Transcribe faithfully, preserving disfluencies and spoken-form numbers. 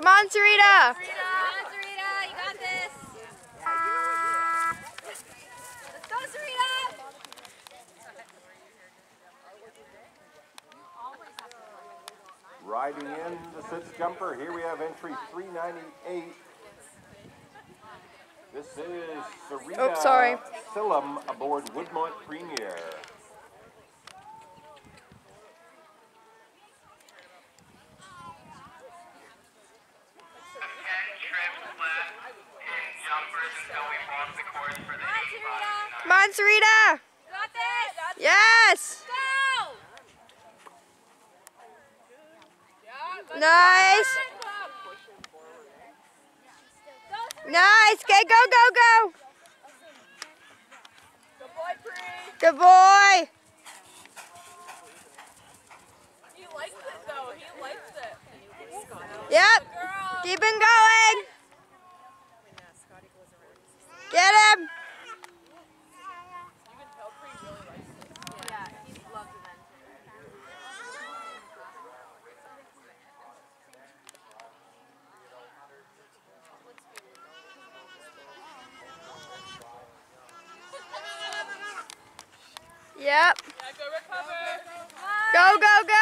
Come on, Sarita. Come on, Sarita, you got this. Let's go, Sarita. Riding in the six jumper, here we have entry three ninety-eight. This is Sarita Oh, sorry. Sillam aboard Woodmont Premier. Come on, Sarita. Got this. Yes. Go. Nice. Nice. Okay, go, go, go. Good boy, Pri. Good boy. He likes it, though. He likes it. Yep. Good girl. Keep him going. Get him. You can tell Pri really likes it. Yeah, he loves it. Yep. Yeah, go recover. Go, go, go.